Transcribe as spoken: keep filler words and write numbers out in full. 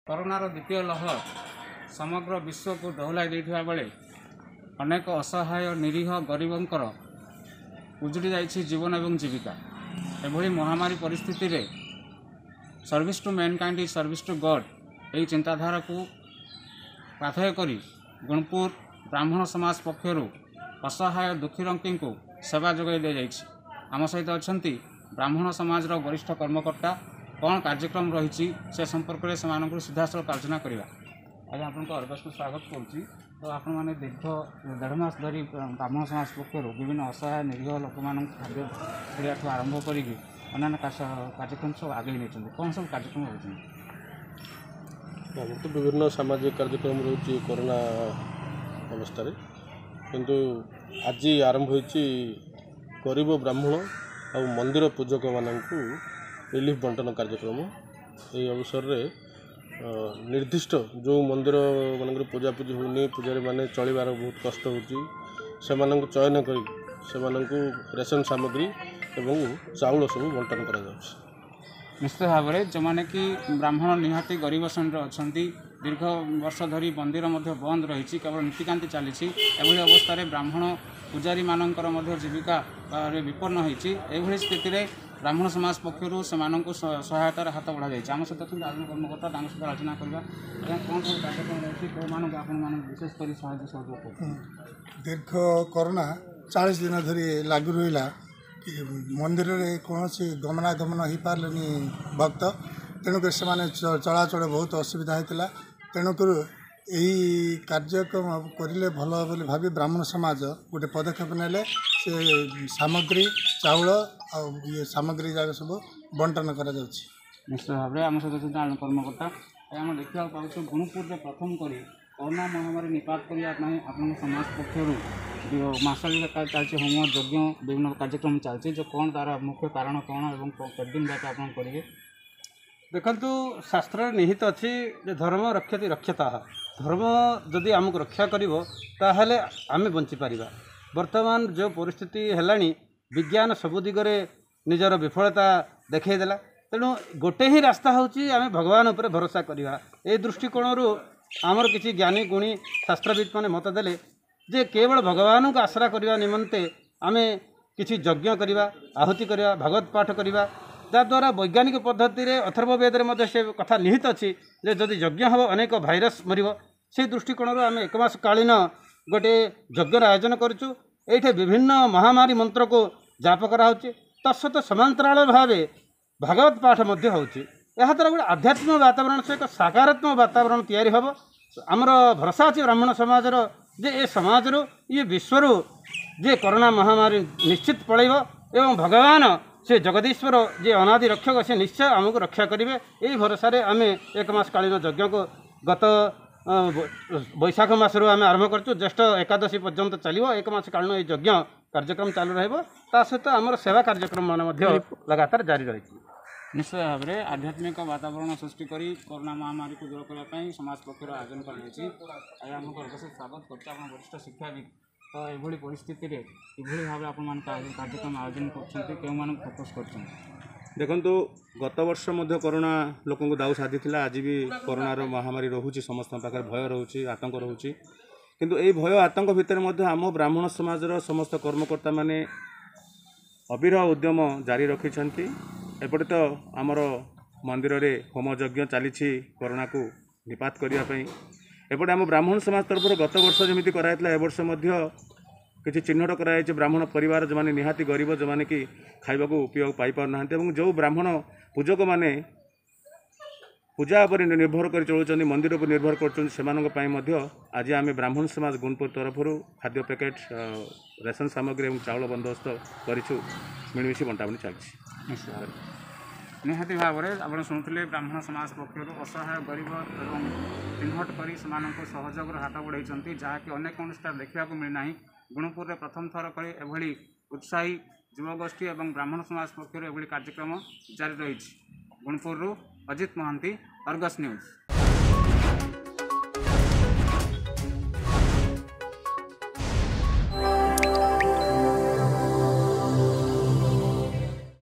करोनार द्वितीय लहर समग्र विश्व को दहलाई देथिबा बेले अनेक असहाय निरीह गरीबंकर उजुड़ी जाइछि जीवन एवं जीविका। एभली महामारी परिस्थिति रे service to mankind is service to God यही चिंताधारा को प्राथय करी गुणपुर ब्राह्मण समाज पक्षर असहाय दुखीरंकी को सेवा जोगाई दि जाइछि। आम सहित अच्छा ब्राह्मण समाज वरिष्ठ कर्मकर्ता कौन कार्यक्रम रही से संपर्क में से सीधासल आलोचना करवा। आज आपको अर्गस को स्वागत करुँची। तो आपण मैंने दीर्घ देढ़ मास धरी ब्राह्मण समाज पक्षर विभिन्न असहाय निरीह लोक मान खाद्य खिया आरंभ कर अन्य कार्यक्रम सब आगे नहीं कौन सब कार्यक्रम हो तो विभिन्न सामाजिक कार्यक्रम रही कोरोना अवस्था किंतु आज आरंभ हो गरीब ब्राह्मण और मंदिर पूजक मानक रिलीफ बंटन कार्यक्रम। ये अवसर रे निर्दिष्ट जो मंदिर मान पूजा पूजी होनी पूजारी माने चलबार बहुत कष्ट हो चयन कर रेशन सामग्री एवं चाउल सब बंटन करा जाउछि। निश्चित भाव में जो मैंने कि ब्राह्मण निहाती गरीब श्रेणी अच्छा दीर्घ वर्ष धरी मंदिर बंद रही केवल नीतिकांति चली एभली अवस्था ब्राह्मण पूजारी मानकर जीविका विपन्न होती स्थित ब्राह्मण समाज पक्षर से सहायतार हाथ बढ़ा जाए। आम सहित आगे कर्मकर्ता सहित आलोचना करवा कौन सब कार्यक्रम रही कौ मान विशेष कर सहयोग दीर्घ कोरोना चालीस दिन धरी लागू रहा मंदिर में कौन सी गमनागमन हो पारे भक्त तेणुक से चलाचल बहुत असुविधा होता तेणुक यही कार्यक्रम करें भल बोली भावी ब्राह्मण समाज गोटे पदक्षेप नेले से सामग्री चाउल आ ये सामग्री जाक सब बंटन करा जाउछि। निश्चित भाव में आम सहित कर्मकर्ता आम देखा पाँच गुणपुर में प्रथम कर कोरोना महामारी निपात करने आप समाज पक्षर जो मासाली चलती होम यज्ञ विभिन्न कार्यक्रम चलती जो कौन तार मुख्य कारण कौन और कत दिन जाके आप करेंगे। देखु शास्त्र निहित अच्छी धर्म रक्षति रक्षता धर्म जदि आमको रक्षा कर आम बंचीपार। वर्तमान जो परिस्थिति है विज्ञान सबु दिगरे निजर विफलता देखईदेला तेणु गोटे ही रास्ता होची आम भगवान उपर भरोसा करवा। ए दृष्टिकोण आमर किसी ज्ञानी गुणी शास्त्रविद मैंने मत देले जे केवल भगवान को आश्रा करने निमंते आम किसी यज्ञ करवा आहुति करवा भागवत पाठ करवा जद्वारा वैज्ञानिक पद्धति रे अथर्ववेद से कथा निहित अच्छी जदि यज्ञ हम अनेक भाइरस मर से दृष्टिकोण आम एक मास कालीन गोटे यज्ञर आयोजन करुँ। ये विभिन्न महामारी मंत्र को जाप कराऊँचे तत्सत समांतराल भाव भागवत पाठ यहाँ द्वारा गोटे आध्यात्मिक वातावरण से एक सकारात्मक वातावरण तैयारी हम आमर भरोसा अच्छे ब्राह्मण समाजर जे ए समाज ये विश्वर जे कोरोना महामारी निश्चित पलैब एवं भगवान से जगदीश्वर जे अनादि रक्षक से निश्चय आमको रक्षा करेंगे। यही भरोसा आम एक मास कालीन यज्ञ को गत बैशाख मसरू आम आरंभ कर ज्येष्ठ एकादशी पर्यंत चलो एक मास कालीन ये यज्ञ कार्यक्रम चालू रहा सहित आमर सेवा कार्यक्रम मान लगातार जारी रही। निश्चय भाव में आध्यात्मिक वातावरण सृष्टि कर कोरोना महामारी को दूर करने समाज पक्षर आयोजन कर स्वागत कर वरिष्ठ शिक्षाविद तो ये परिस्थिति रे किभली भाव में कार्यक्रम आयोजन कर फोकस कर देखु गत वर्ष कोरोना लोक दाऊ साधी आज भी कोरोनार महामारी रोचे समस्त पाखे भय रोचे आतंक रोचे किंतु ये भय आतंक भितर आम ब्राह्मण समाजर समस्त कर्मकर्ता माने अविरह उद्यम जारी रखिंट। एपटे तो आमर मंदिर रे होम यज्ञ चली कोरोना को निपात करने एपटे आम ब्राह्मण समाज तरफ गत वर्ष जमी कराइला ए वर्ष किसी चिन्हट कराई ब्राह्मण परिवार जो मैंने निहाती गरीब जो मैंने कि खाइबा को उपयोग पाई पारना जो ब्राह्मण पूजक मैंने पूजा पर निर्भर कर चलुँच मंदिर पर निर्भर कर आज आम ब्राह्मण समाज गुणपुर तरफ खाद्य पैकेट रेशन सामग्री और चाउल बंदोबस्त करूँ मिलमिशी बंटाबंटी चलती। निहाती भाव में आप शुणुले ब्राह्मण समाज पक्षर असहाय गरीब और चिन्हट कर सहयोग हाथ बढ़ाई जहाँकि अनेक अनुष्ठान देखा मिलना। गुणपुर में प्रथम थर पर एभली उत्साही युवगोष्ठी और ब्राह्मण समाज पक्षर एभली कार्यक्रम जारी रही। Gunupur Ajit Mohanty Argus news.